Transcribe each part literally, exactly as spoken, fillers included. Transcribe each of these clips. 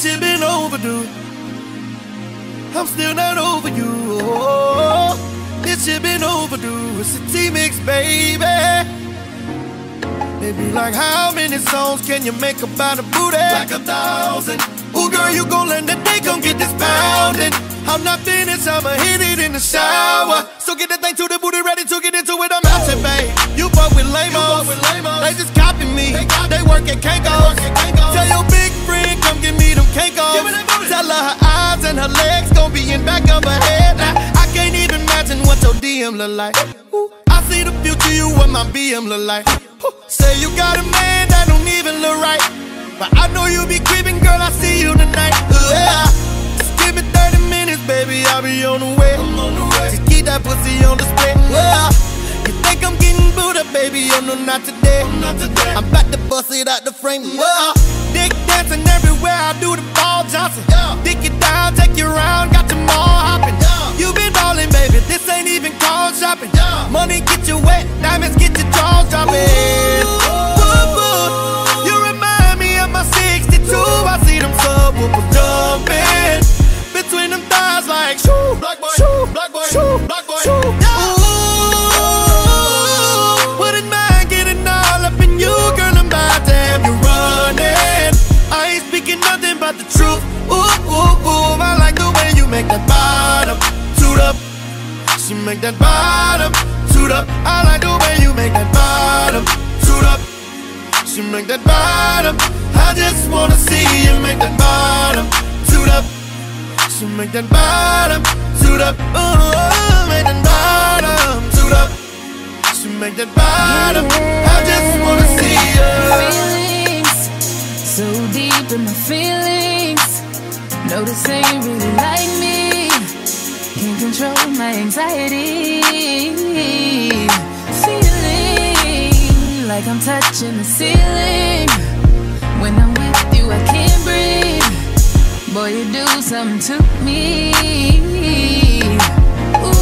this shit been overdue. I'm still not over you. Oh, this shit been overdue. It's a T-Mix, baby. They be like, how many songs can you make about a booty? Like a thousand. Ooh, girl, you gon' let the day gon' get this pounding. I'm not finished, I'ma hit it in the shower. So get that thing to the booty, ready to get into it. I'm out here, babe. You fuck with lame-os. They just copy me. They work at Kanko's. Tell your big friend, come give me them Kanko's. Tell her her eyes and her legs gon' be in back of her head. Now, I can't even imagine what your D M look like. Ooh, I see the future, you what my B M look like. Ooh, say you got a man that don't even look right, but I know you be creeping, girl, I see you tonight. Ooh, yeah. Just give me thirty minutes, baby, I'll be on the way. I'm on the way. Just keep that pussy on display. Yeah. You think I'm getting booed up, baby, oh no, not today. I'm not today. I'm about to bust it out the frame. Yeah. Dick dancing everywhere, I do the ball Johnson. Yeah. Dick it down, take you around, got your mall hopping. Yeah. You been ballin', baby, this ain't even called shopping. Yeah. Money get you wet, diamonds get your jaws dropping. You remind me of my sixty-two, I see them subwoofers jumping between them thighs like shoo, black boy, shoo, black boy, shoo, black boy, shoo. Yeah. Ooh, wouldn't mind getting all up in you, girl, I'm about to have you running. I ain't speaking nothing but the truth. Ooh, ooh, ooh, I like the way you make that bottom toot up. She make that bottom toot up. I like the way you make that bottom toot up. She make that bottom. I just wanna see you make that bottom toot up. She make that bottom toot up. Ooh, make that bottom toot up. She make that bottom. I just wanna see you. Feelings so deep in my feelings. No, this ain't really like me. Can't control my anxiety. Feeling like I'm touching the ceiling. When I'm with you, I can't breathe. Boy, you do something to me. Ooh,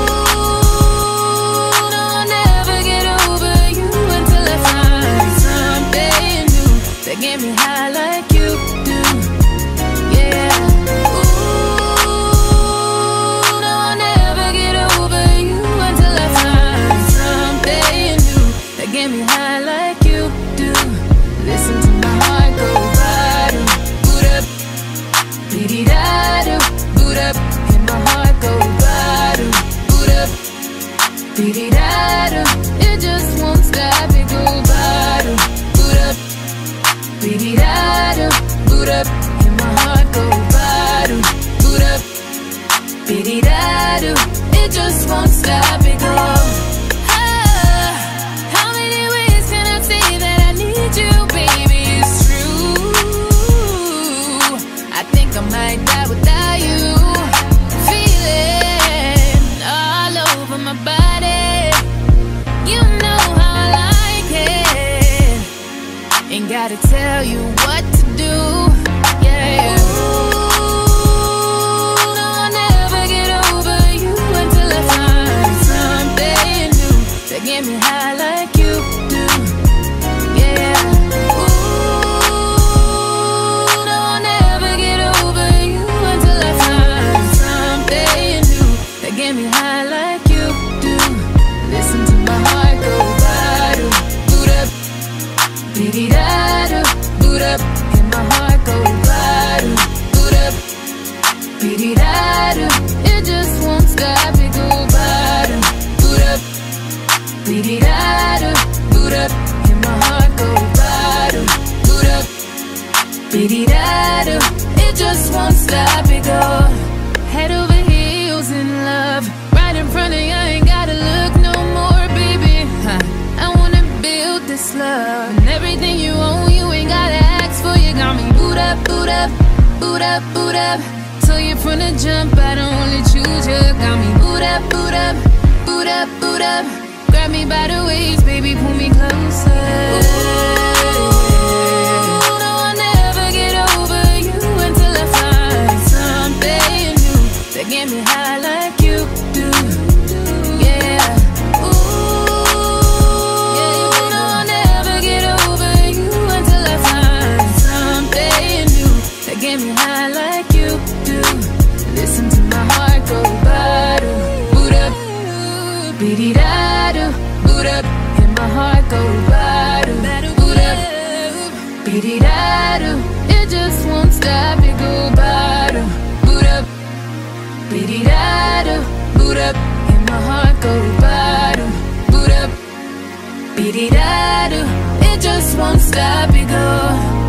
no, I'll never get over you until I find something new that get me high like you do. Yeah. Ooh, no, I'll never get over you until I find something new that get me high like you do. Listen to my heart go bottom, boot up, beady-da-do, boot up, and my heart go bottom, boot up, beady-da-do. It just won't stop, it go bottom, boot up, beady-da-do, boot up, and my heart go bottom, boot up, beady-da-do. It just won't stop, it go. Ah, how many ways can I say that I need you, baby? It's true. I think I might die without you. Feeling all over my body. You know how I like it. Ain't gotta tell you what to do. Yeah. Ooh, no, I'll never get over you until I find something new that get me high like you do. Yeah. Get me high like you do. Listen to my heart go bottom, boot up, beady-da-do, boot up, and my heart go bottom, boot up, beady-da-do. It just won't stop, it go bottom, boot up, beady-da-do, boot up, and my heart go bottom, boot up, beady-da-do. It just won't stop, it go. Head over heels in love, right in front of you, I ain't gotta look no more, baby. Huh. I wanna build this love, and everything you own, you ain't gotta ask for. You got me boot up, boot up, boot up, boot up. So you from the jump, I don't only choose you. Got me boot up, boot up, boot up, boot up. Grab me by the waist, baby, pull me closer. Ooh, no, I'll never get over you until I find something new that get me high like you do. Yeah. Ooh, no, I'll never get over you until I find something new that get get me high like you do. Listen to my heart go ba-do, boot up, beady-da-do, boot up, and my heart go ba-do, boot up, beady-da-do. It just won't stop, it go ba-do, boot up, beady-da-do, boot up, and my heart go ba-do, boot up, beady-da-do. It just won't stop, it go.